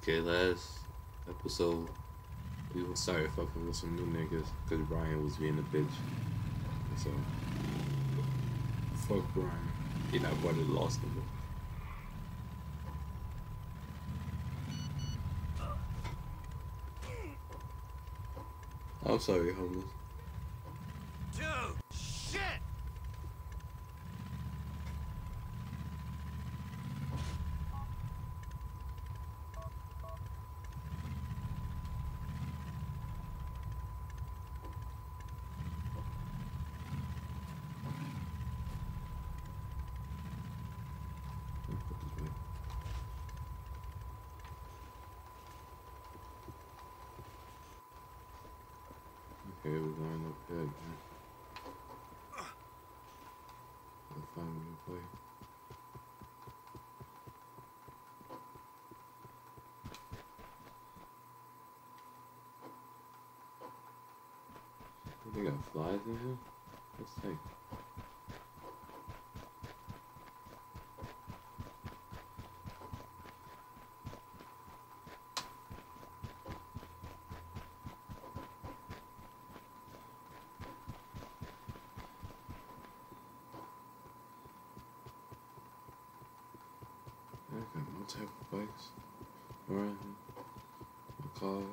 Okay, last episode we started fucking with some new niggas because Brian was being a bitch. So fuck Brian. He not part of the lost nigga. I'm sorry, homeless. Dude, shit! Okay, we're going up here, man. I'll find a new play. They got flies in here? Let's take. I got no type of bikes around here. No cars.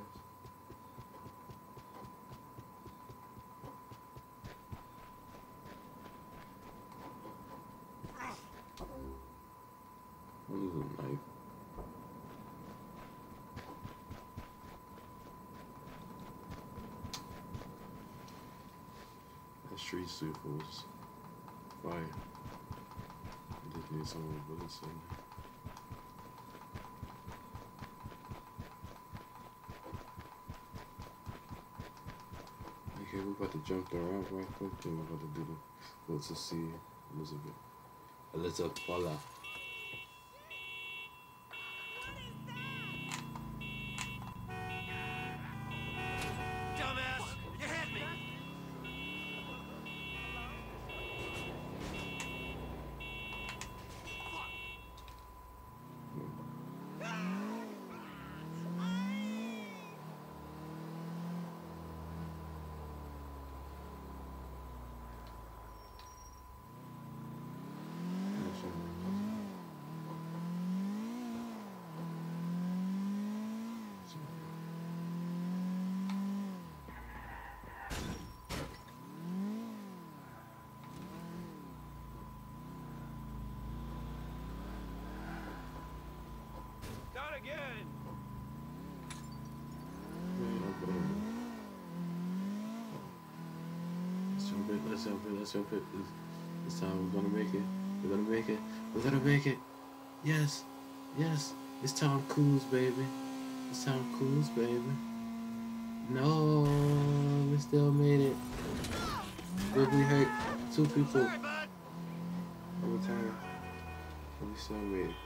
What is a knife? That street suit was fire. I just need some more bullets in there. Okay, we're about to jump the ramp right quick, then we're about to do the go to see Elizabeth. Elizabeth Paula. Dumbass! You hit me! Not again! Let's jump it. This time we're gonna make it. We're gonna make it. We're gonna make it. Yes. Yes. It's Tom Cruise, baby. It's Tom Cruise, baby. No, we still made it. But we hurt 2 people. Sorry, bud! Every time. But we still made it.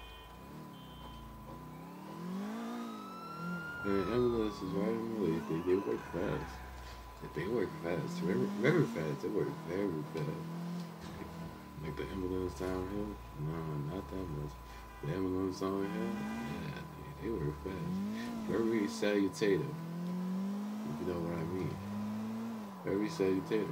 And the ambulance is right in the way. They work fast. They work fast. Very, very fast. They work very fast. Like the ambulance down here? No, not that much. The ambulance on here? Yeah, they work fast. Very salutative. If you know what I mean. Very salutative.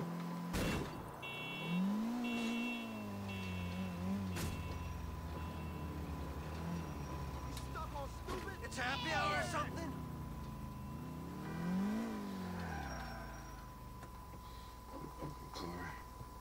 It's happy hour or something? Car.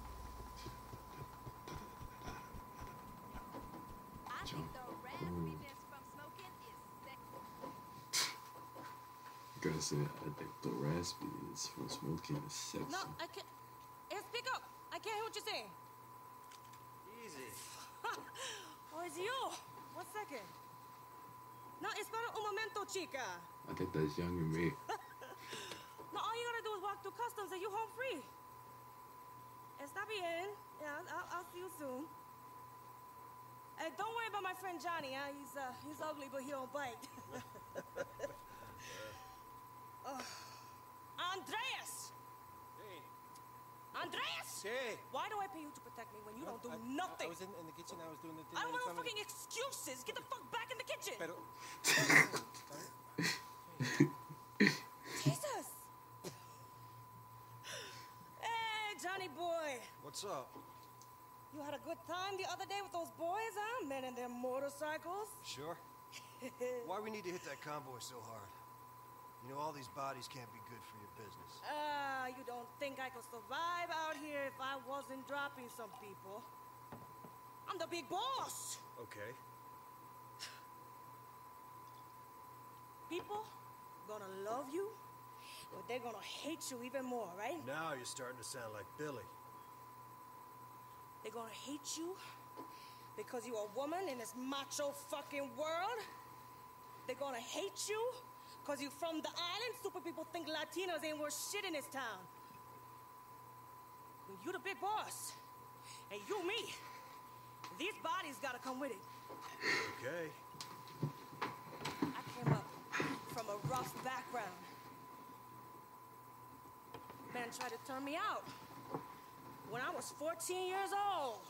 I Jump. think the raspiness from smoking is sexy. Girl said, I think the raspberries from smoking is sexy. No, I can't. Hey, speak up. I can't hear what you're saying. Easy. Oh, it's you. 1 second. No, espera un momento, chica. I think that's young and me. No, all you gotta do is walk through customs and you home free. Está bien. Yeah, I'll see you soon. Hey, don't worry about my friend Johnny, huh? He's ugly, but he don't bite. Andreas! Hey. Andreas! Hey. Why do I pay you to protect me when you don't do nothing? I was in the kitchen. I was doing the thing. I don't want no fucking excuses. Get the fuck back in the kitchen. Pero Jesus! Hey, Johnny boy. What's up? You had a good time the other day with those boys, huh? Men and their motorcycles. Sure. Why we need to hit that convoy so hard? You know, all these bodies can't be good for your business. You don't think I could survive out here if I wasn't dropping some people? I'm the big boss. Okay. People gonna love you, but they're gonna hate you even more, right? Now you're starting to sound like Billy. They're gonna hate you because you're a woman in this macho fucking world. They're gonna hate you because you're from the island. Stupid people think Latinos ain't worth shit in this town. When you the big boss, and you me, these bodies gotta come with it. Okay. I came up from a rough background. Man tried to turn me out when I was 14 years old.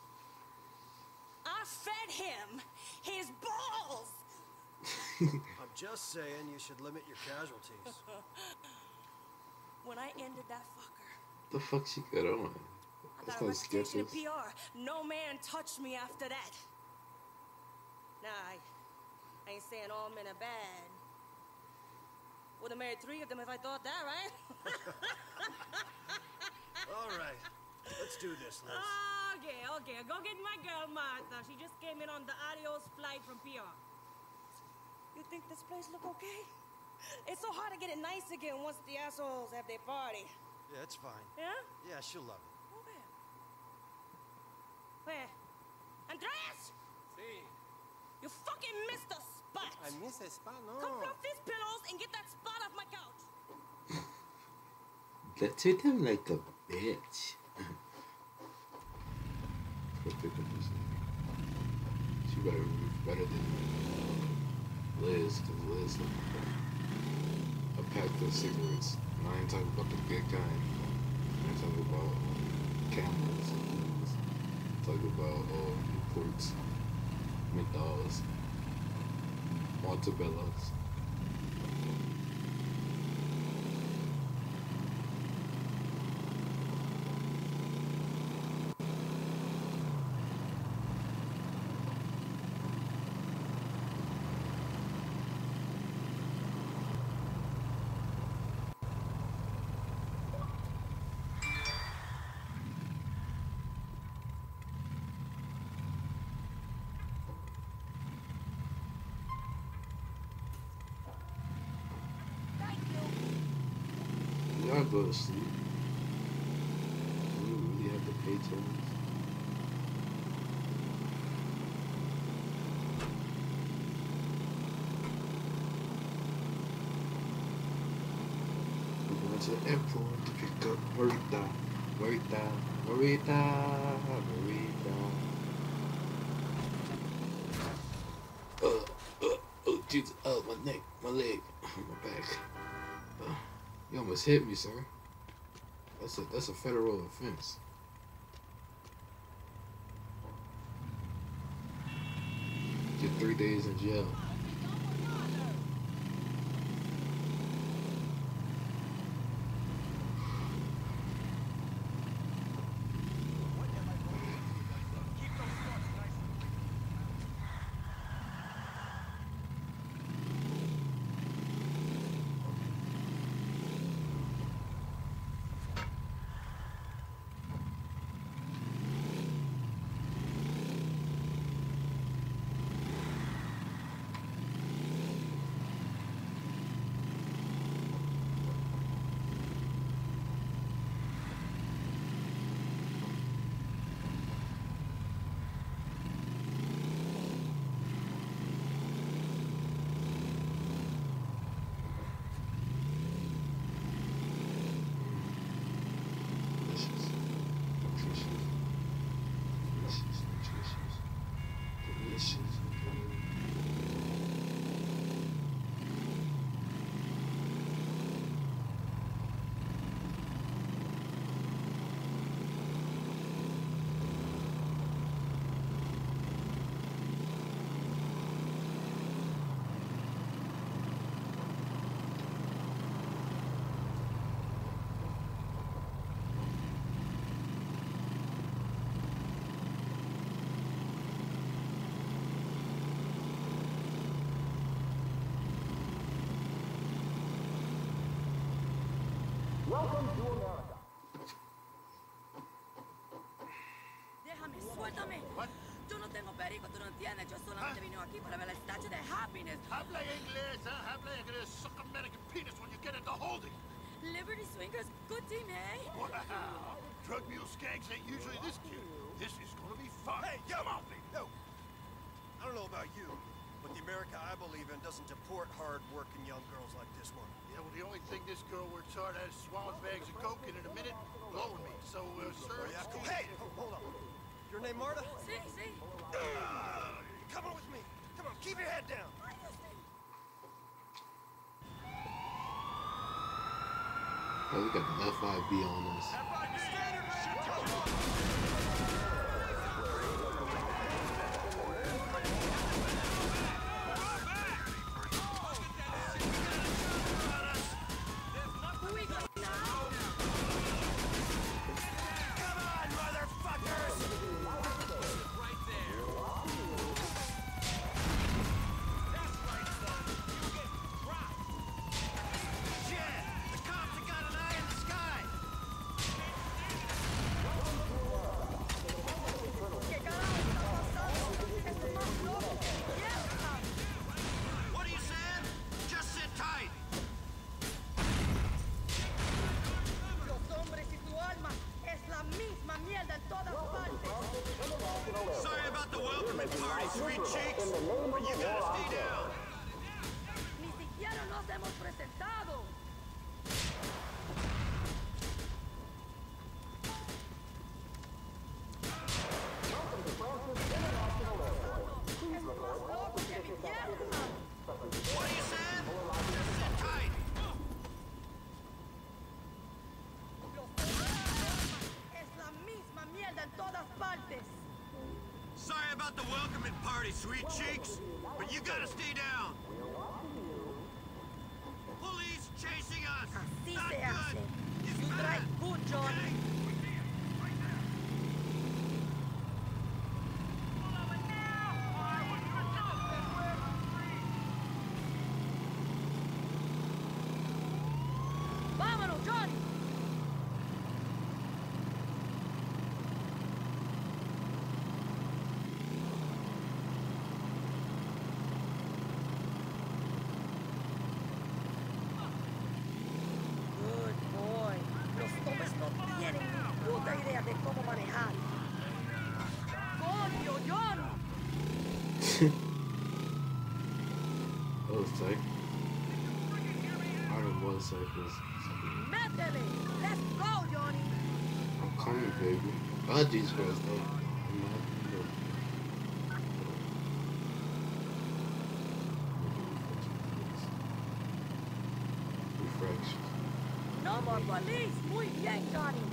I fed him his balls. I'm just saying you should limit your casualties. When I ended that fucker, The fuck she got on? I That's got a not reputation in sketches. PR. No man touched me after that. Nah, I ain't saying all men are bad. Would have married 3 of them if I thought that, right? All right. Let's do this, Liz. Okay. Go get my girl, Martha. She just came in on the adios flight from PR. You think this place look okay? It's so hard to get it nice again once the assholes have their party. Yeah, it's fine. Yeah? Yeah, she'll love it. Okay. Where? Andreas! Sí. You fucking missed the spot! I miss a spot, Come no. fluff these pillows and get that spot off my couch. That treat him like a bitch. Go pick up this. She better be better than Liz, cause Liz, a pack of cigarettes. And I ain't talking about the good kind. I ain't talking about Camels. I'm talking about Newports, McDonald's, Montebello's. Y'all go to sleep. Do you really have to pay tenants? We're going to the airport to pick up Marita. Oh, Jesus. Oh, my neck, my leg, my back. You almost hit me, sir. That's a federal offense. Get 3 days in jail. Déjame, suéltame. Yo no tengo perico, tú no entiendes. Yo solamente vine aquí para ver la estatua de Happiness. Habla inglés, huh? Habla inglés. Suck American penis when you get into holding. Liberty Swingers, good team, eh? Wow. Drug mule skanks ain't usually this cute. This is gonna be fun. Hey, yo! Come on, baby. Yo! I don't know about you, but the America I believe in doesn't deport hard-working young girls like this one. Yeah, well, the only thing this girl works hard at is swallowing bags of coke and in a minute, blowing me. So, sir... Yeah, cool. Hey! Hold on. Your name Marta? Sí, sí. Come on with me. Come on, keep your head down. Oh, we got the FIB on us. Sorry about the welcoming party, sweet cheeks, but you gotta stay down. Police chasing us. Así Not se good. hace. It's You bad. drive good, John. Okay? Vámonos, John. Good boy. Los hombres no tienen ni puta idea de cómo manejar. ¡Coño, John! That was tight. I don't know what cycles. Métele. Let's go, Johnny. I'm coming, baby. Oh, Jesus Christ, though. I'm not, Refresh. No more police. Muy bien, Johnny.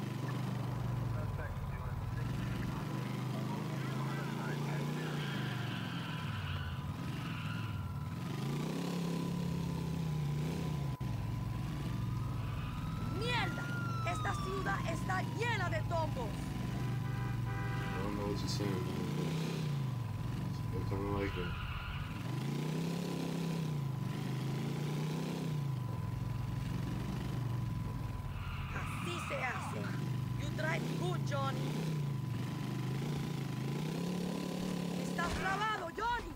¡Mierda! Esta ciudad está llena de tongos. I don't know what you're saying, man. But I kind of like it. Así se hace. You drive good, Johnny. Estás clavado, Johnny.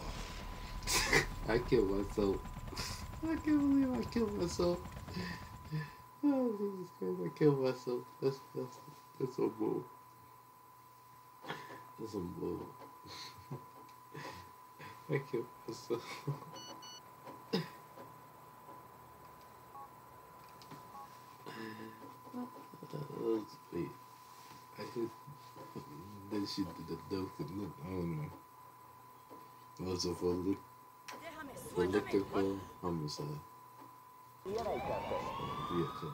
I killed myself. I can't believe I killed myself. Oh, Jesus Christ, I killed myself. That's so bull. That's some bull. I killed myself. Wait, I did. Then she did the dope. I don't know. It was a Déjame, suéltame. political homicide. Yeah, so.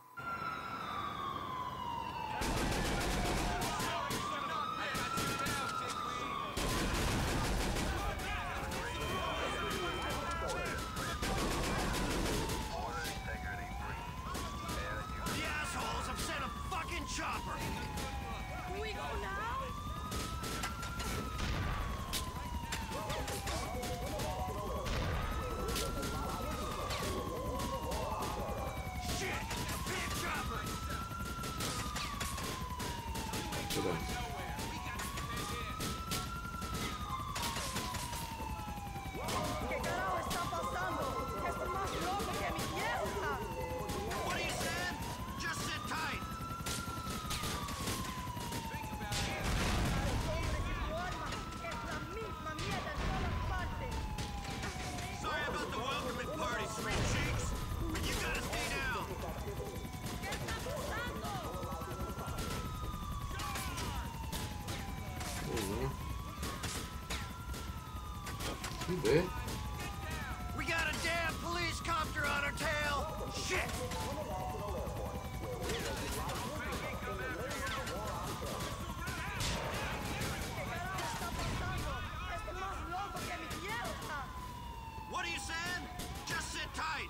The assholes have sent a fucking chopper. Do we go now? Shit! carajo está pasando? Esto es más loco que mi tierra. What are you saying? Just sit tight. Los hombres y su alma es la misma mierda en todas partes. Sorry about the welcoming party, sweet cheeks, but you gotta stay down. ¿Qué está pasando? You dead? We got a damn police copter on our tail. Shit! ¿Qué carajo está pasando? Esto es más loco que mi tierra. What are you saying? Just sit tight.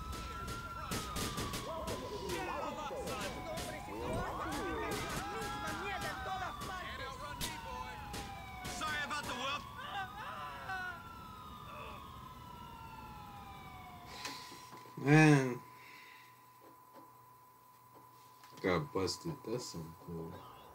Sorry about the whoop. Man. Got busted. That's so cool.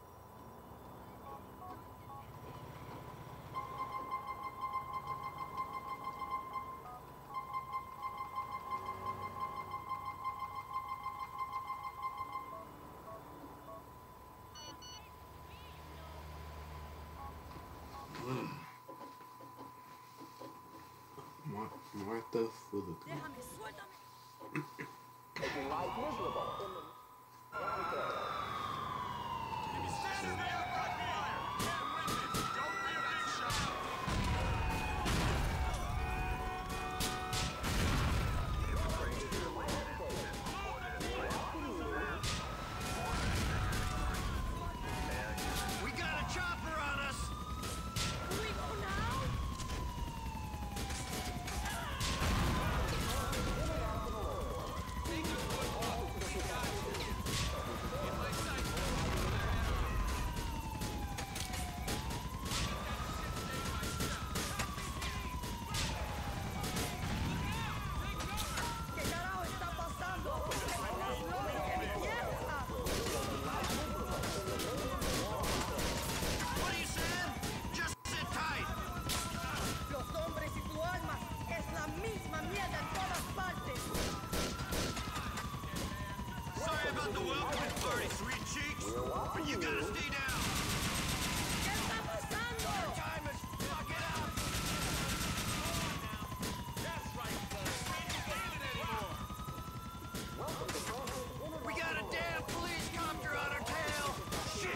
Martha Fullerton. Déjame, suéltame. We got a chopper on us. Can we go now? ¿Qué carajo está pasando? Esto es más loco que mi tierra. What are you saying? Just sit tight. Los hombres y su alma es la misma mierda en todas partes. Sorry about the welcoming party, sweet cheeks, but you gotta stay down. ¿Qué está pasando? Time is fucking up. That's right, we got a damn police copter on our tail. Shit.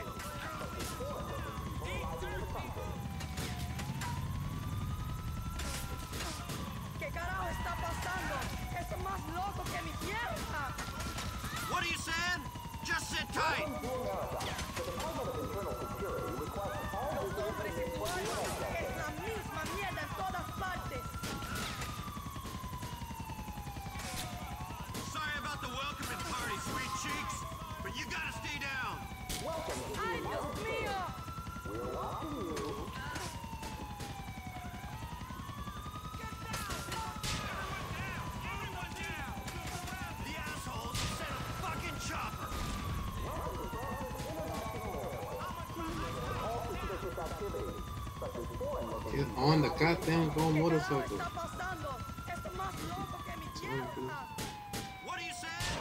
¿Qué carajo está pasando? Esto es más loco que mi tierra. What are you saying? Just sit tight. Los hombres y su alma es la misma mierda en todas partes. Sorry about the welcoming party, sweet cheeks, but you gotta stay down. ¡Ay, Dios mío! The assholes sent a fucking chopper. Get on the goddamn go ¿Qué motorcycle. carajo está pasando? Esto es más loco que mi tierra. What are you saying?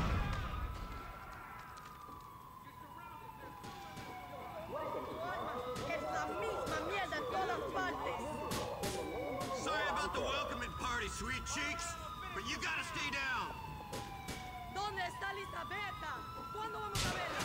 Es la misma mierda en todas partes. Sorry about the welcoming party, sweet cheeks, but you gotta stay down. ¿Dónde está Elisabetta? ¿Cuándo vamos a verla?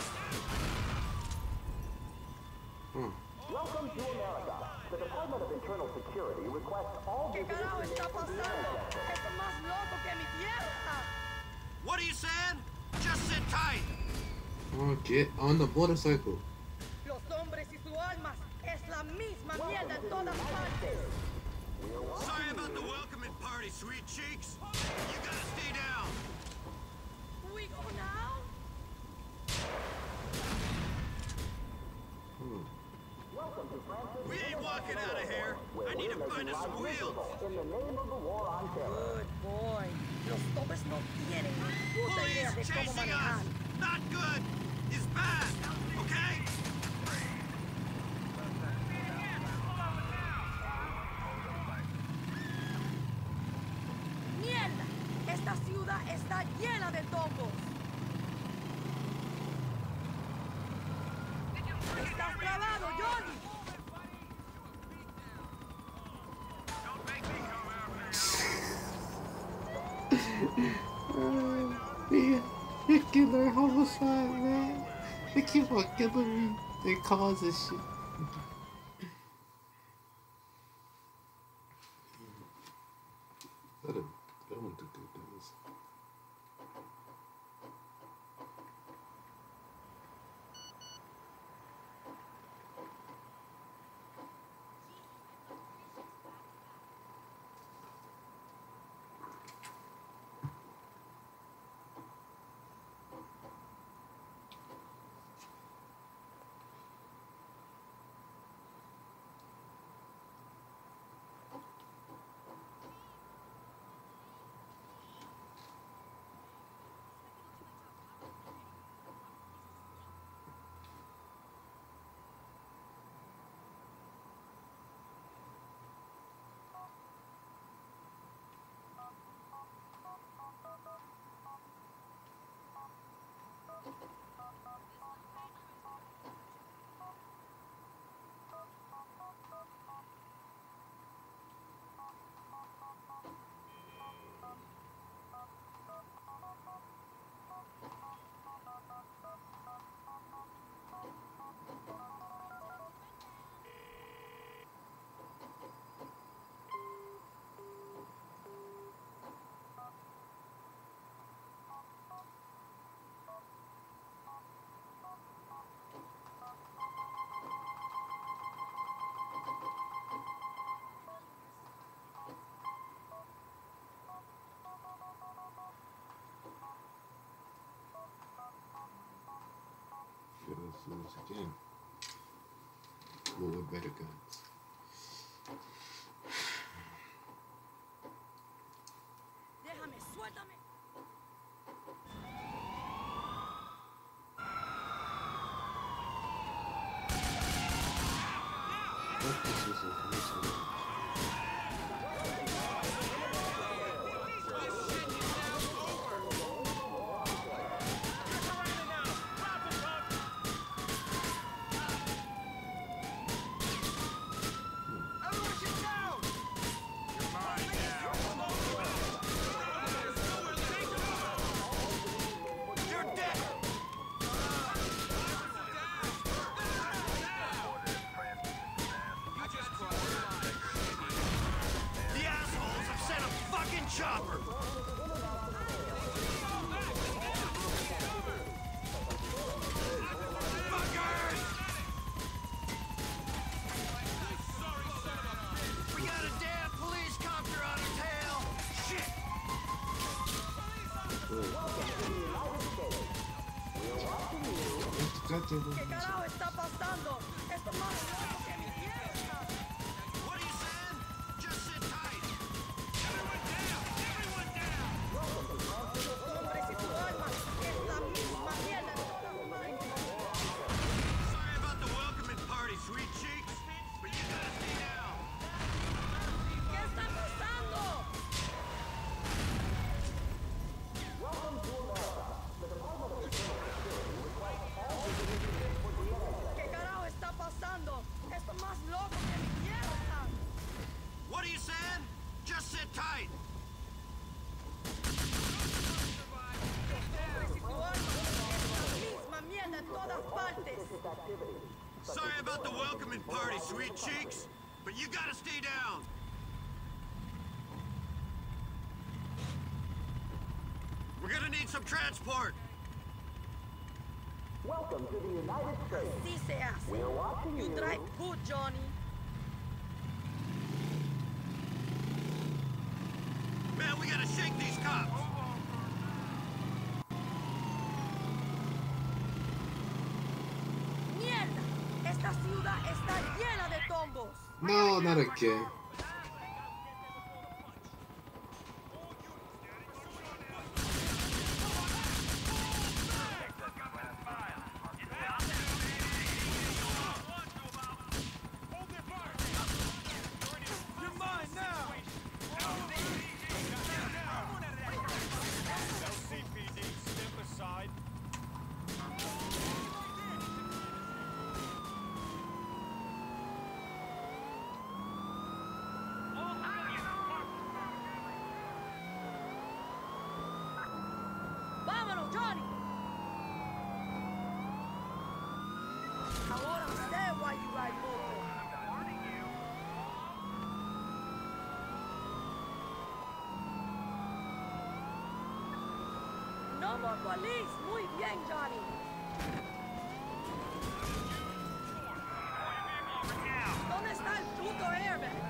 Welcome to America. The Department of Internal Security requests all ¿Qué visitors carajo to está pasando? Esto es más loco que mi tierra. What are you saying? Just sit tight. Oh, get on the motorcycle. Los hombres y su alma es la misma mierda en todas partes. Sorry about the welcoming party, sweet cheeks. You gotta stay down. We go now? We ain't walking out of here. I need to find us some wheels. in the name of the war on terror. Good boy. Los topes no tienen ni puta idea de Police cómo chasing manejar. us. Not good. Is bad. Okay? está llena de tombos. Estás trabado, Johnny. Man, they kill their homicide, man. They keep on killing me. They cause this shit. That one took good days. Let's do this again. But with better guns. Déjame, suéltame. What is this information? Chopper! Fuckers! We got a damn police copter on our tail! Shit! ¿Qué carajo está pasando? Esto es más loco que mi tierra. What are you saying? Just sit tight! Everyone down! Everyone down! Hombre, si tu alma es la misma mierda de todas partes. Sorry about the welcoming party, sweet cheeks, but you gotta stay down. ¿Qué está pasando? ¿Qué carajo está pasando? Esto es más loco que mi tierra. What are you saying? Just sit tight! Hombre, si tu alma es la misma mierda en todas partes. Sorry about the welcoming party, sweet cheeks, but you gotta stay down. We're gonna need some transport. Welcome to the United States. Sí se hace. We're watching You you. drive good, Johnny. Man, we gotta shake these cops. ¡Mierda! Esta ciudad está llena de tombos. No, not again. You're mine now. Johnny! Ahora sé why you ride moto. No more police. Muy bien, Johnny. ¿Dónde está el puto airbag?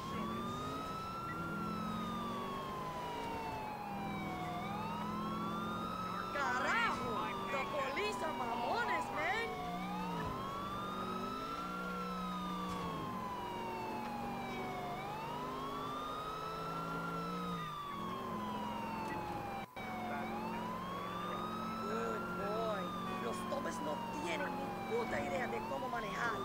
Carajo! The police are mamones, man. Good boy. Los hombres no tienen ni puta idea de cómo manejar.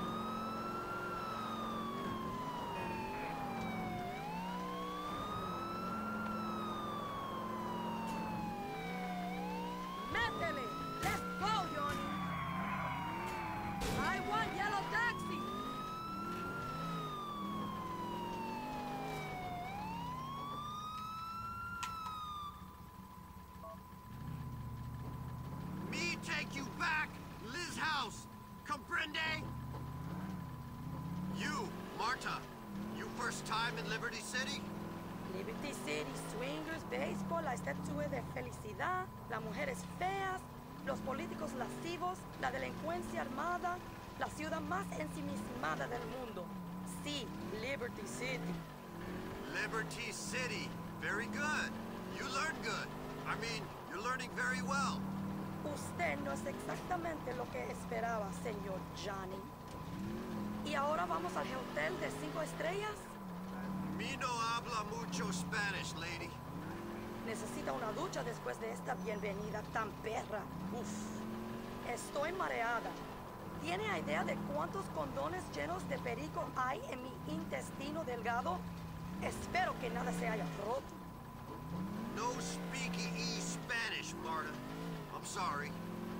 Métele. Let's go, Johnny. I want yellow taxi. Me take you back, Liz House. Comprende? You, Marta. You first time in Liberty City? Liberty City, swingers, béisbol, la estatua de felicidad, las mujeres feas, los políticos lascivos, la delincuencia armada, la ciudad más ensimismada del mundo. Sí, Liberty City. Liberty City. Very good. You learned good. I mean, you're learning very well. Usted no es exactamente lo que esperaba, señor Johnny. ¿Y ahora vamos al hotel de 5 estrellas? Me no habla mucho Spanish, lady. Necesita una ducha después de esta bienvenida tan perra. Uf. Estoy mareada. ¿Tiene idea de cuántos condones llenos de perico hay en mi intestino delgado? Espero que nada se haya roto. No speaky Spanish, Marta. I'm sorry.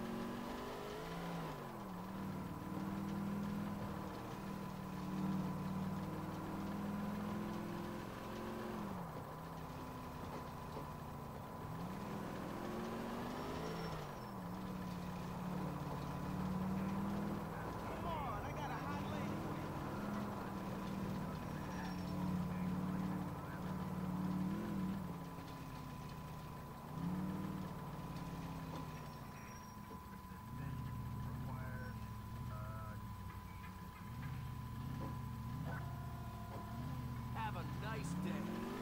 Have a nice day.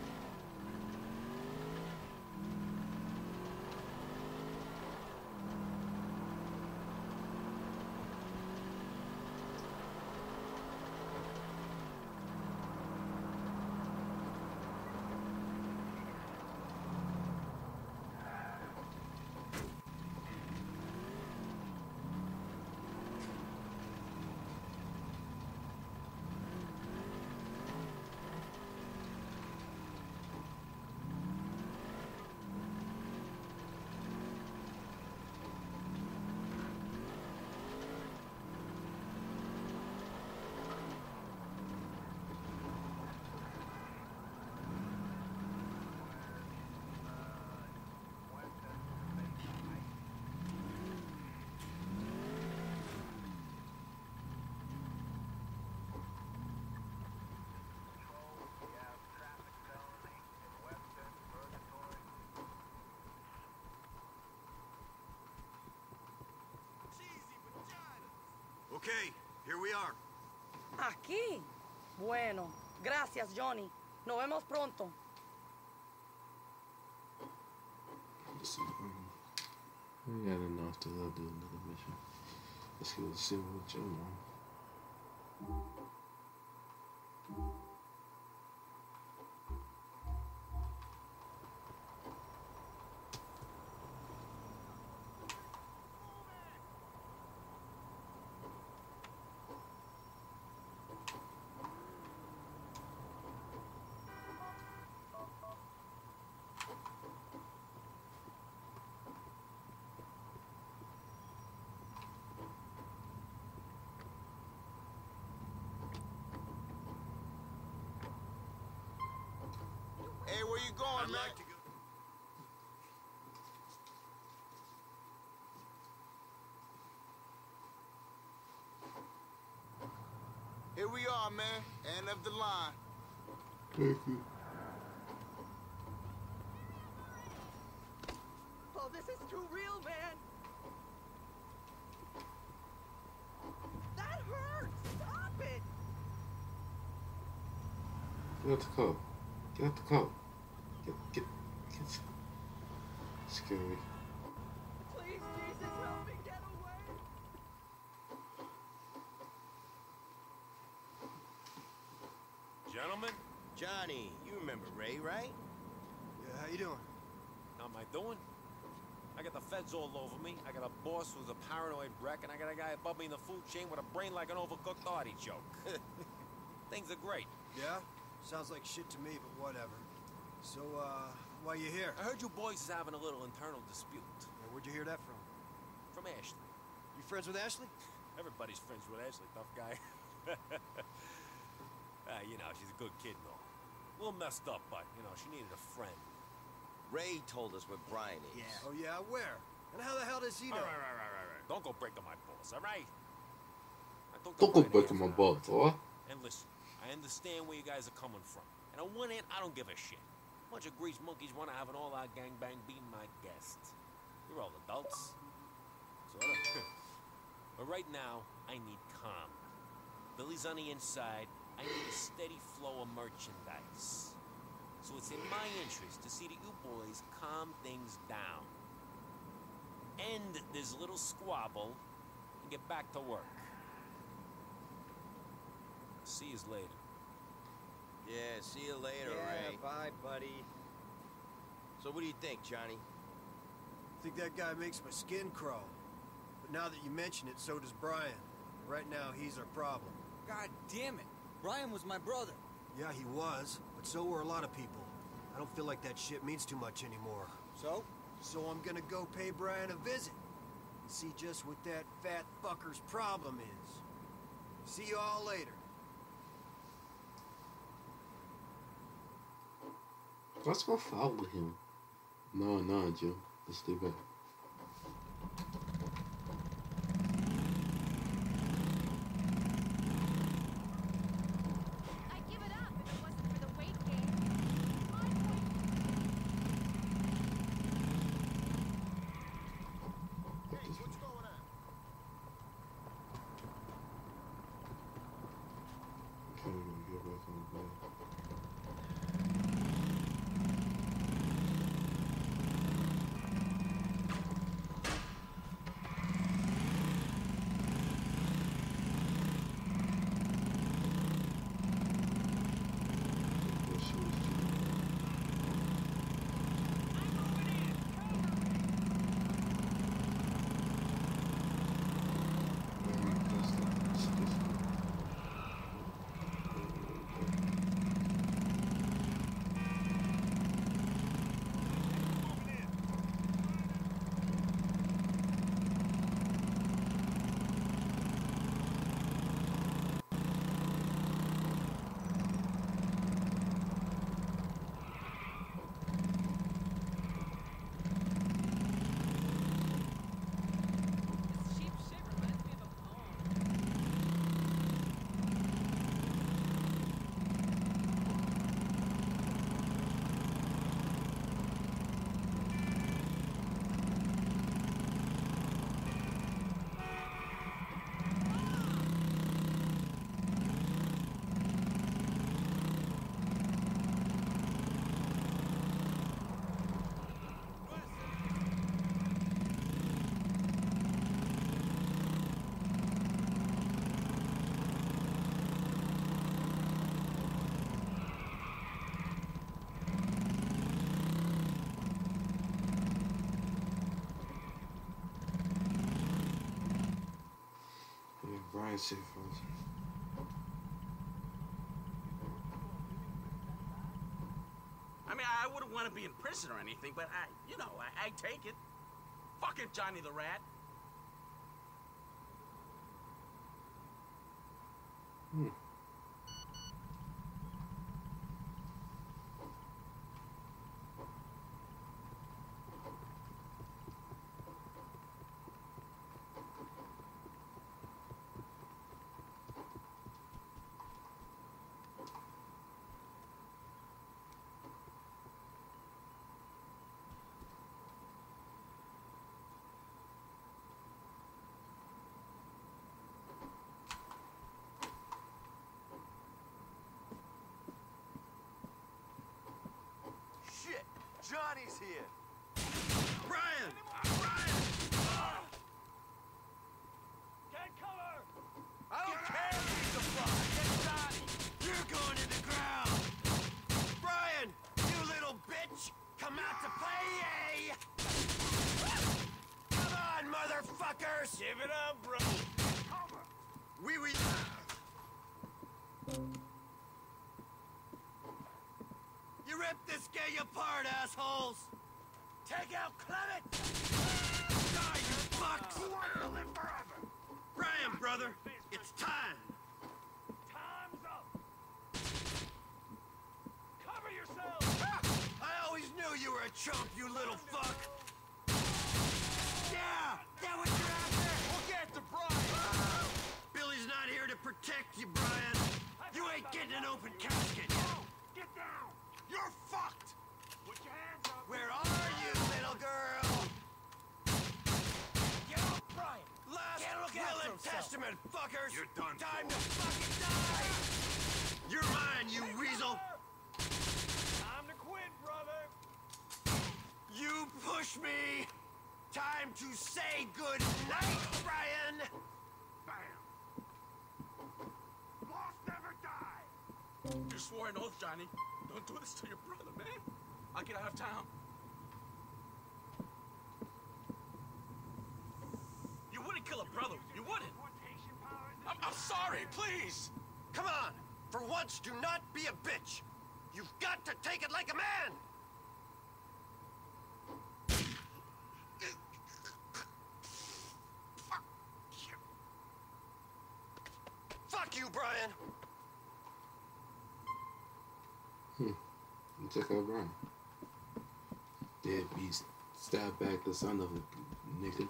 Okay, here we are. ¿Aquí? Bueno, gracias, Johnny. Nos vemos pronto. Listen, we got enough to do another mission. Let's go see what Joe wants. Hey, where you going, man? Here we are, man. End of the line. Oh, this is too real, man. That hurts. Stop it. Get out the car. Get out the car. Get. Scary. Please, Jesus, help me get away. Gentlemen, Johnny, you remember Ray, right? Yeah, how you doing? how am I doing? I got the feds all over me. I got a boss who's a paranoid wreck, and I got a guy above me in the food chain with a brain like an overcooked artichoke. Things are great. Yeah? Sounds like shit to me, but whatever. So, why you here? I heard you boys is having a little internal dispute. Where'd you hear that from? From Ashley. You friends with Ashley? Everybody's friends with Ashley, tough guy. You know, she's a good kid and all. A little messed up, but, you know, she needed a friend. Ray told us where Brian is. Yeah. Oh, yeah? Where? And how the hell does he know? All right. Don't go breaking my balls, all right? Don't go breaking my balls, boy. And listen, I understand where you guys are coming from. And on one hand, I don't give a shit. A bunch of grease monkeys want to have an all-out gangbang be my guest. You're all adults. Sort of. But right now, I need calm. Billy's on the inside. I need a steady flow of merchandise. So it's in my interest to see that you boys calm things down. End this little squabble and get back to work. See you later. Yeah, see you later, Yeah, Ray. bye, buddy. So what do you think, Johnny? I think that guy makes my skin crawl. But now that you mention it, so does Brian. Right now, he's our problem. God damn it. Brian was my brother. Yeah, he was, but so were a lot of people. I don't feel like that shit means too much anymore. So? So I'm gonna go pay Brian a visit. And see just what that fat fucker's problem is. See you all later. Let's go follow him. No, Joe. Let's stay back. I'd give it up if it wasn't for the weight gain. Hey, what's going on? Can't even get back on the bed. This cheap shit reminds me of a poem. Yeah, Brian said first. I mean, I wouldn't want to be in prison or anything, but I take it. Fuck it, Johnny the Rat. Johnny's here. Brian! Brian! Get cover! I don't care if he's a fuck. Get Johnny. You're going to the ground. Brian, you little bitch. Come out to play, eh? Come on, motherfuckers. Give it up, bro. Cover. We. You ripped this gay apart, assholes. Take out Clement. Die, you fucks. Who wants to live forever? Brian, brother, it's time. Time's up. Cover yourself. I always knew you were a chump, you little fuck. Yeah, that what you're after? We'll get to Brian. Billy's not here to protect you, Brian. You ain't getting an open casket. Get down. You're fucked. Put your hands up. Where are you, little girl? Get up, Brian. Last Can't look will after and himself. testament, fuckers. You're done Time for. to fucking die. You're mine, you weasel. Time to quit, brother. You push me. Time to say good night, Brian. Bam. Boss never die. You swore an oath, Johnny. Don't do this to your brother, man. I'll get out of town. You wouldn't kill a brother. You wouldn't. I'm sorry, please. Come on. For once, do not be a bitch. You've got to take it like a man. Fuck you, Brian. Check out Brian. Deadbeat, stab back the son of a nigga.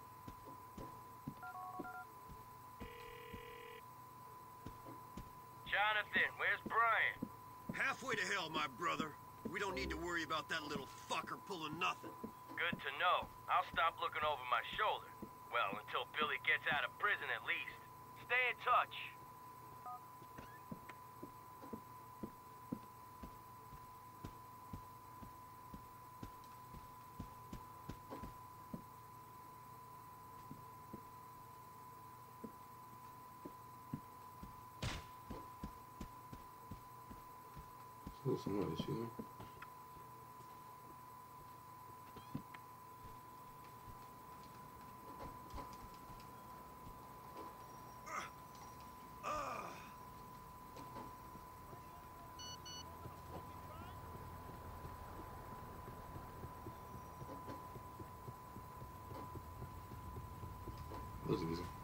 Jonathan, where's Brian? Halfway to hell, my brother. We don't need to worry about that little fucker pulling nothing. Good to know. I'll stop looking over my shoulder. Well, until Billy gets out of prison at least. Stay in touch. So somebody's shooting. That was easy.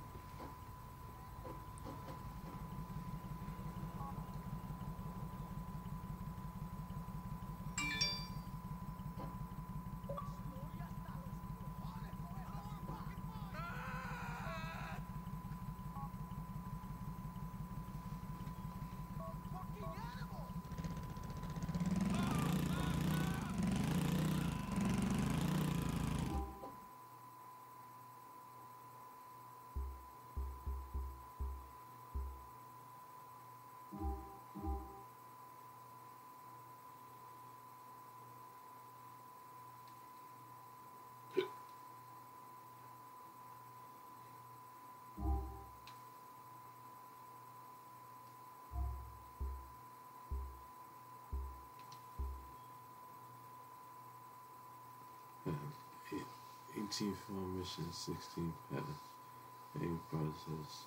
Yeah. 18 film mission, 16 pattern. Aim process.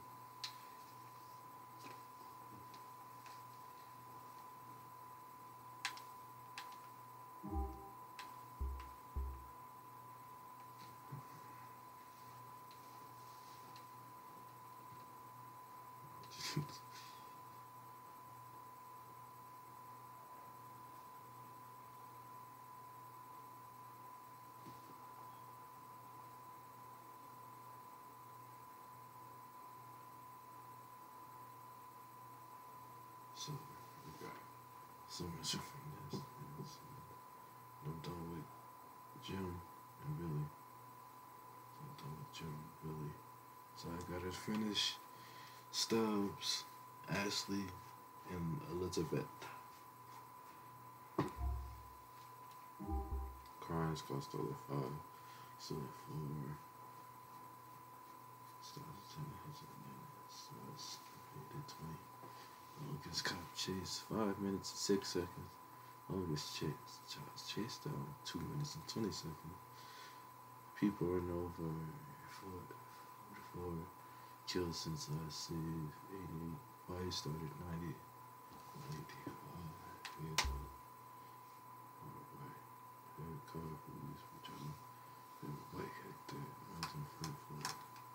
So we got so much from this. I'm done with Jim and Billy. So I'm done with Jim and Billy. So I gotta finish Stubbs, Ashley, and Elizabeth. Orange car stole at 5. Stole at 4. Stole at 10. So it's 20. Longest cop chase, 5 minutes and 6 seconds. Longest chase. Charles chased down 2 minutes and 20 seconds. People run over 44. Killed since last save, 88. Fire started 90. 85. Vehicle. Third car police patrol. Third bike hector. 1944.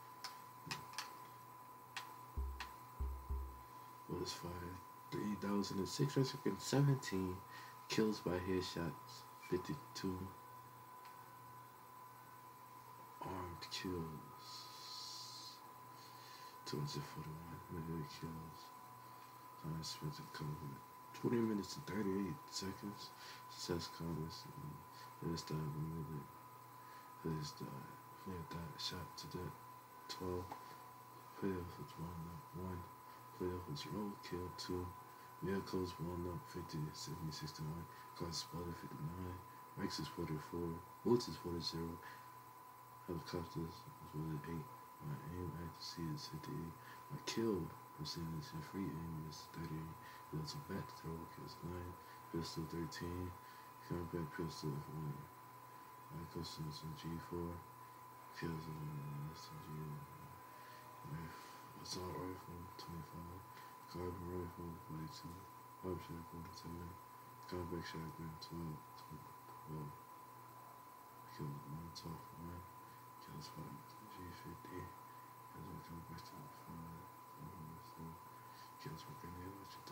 Bullets fired. 3,617 kills by headshots. 52 armed kills. 241 military kills. Time spent in cover. 20 minutes and 38 seconds. Success comments. His died in the middle. His died. Player died. Shot to death. 12. Player was 1 up. 1. Player was roadkill 2. Vehicles 1 up 50, 70, 61. Cars spotted 59. Bikes is spotted 4. Bullets is spotted 0. Helicopters is spotted 8. My aim accuracy is 58. My kill percentage and free aim is 38. Bullets are back throw kills 9. Pistol 13. Combat pistol 1. Customs in G4. Kills in SMG. Assault rifle 25. Carbon rifle 42. Pop shotgun 7. Combat shotgun 12. 12. Kills Molotov 1. Kills 5. G50. Kills with combat 5. Kills with grenade launcher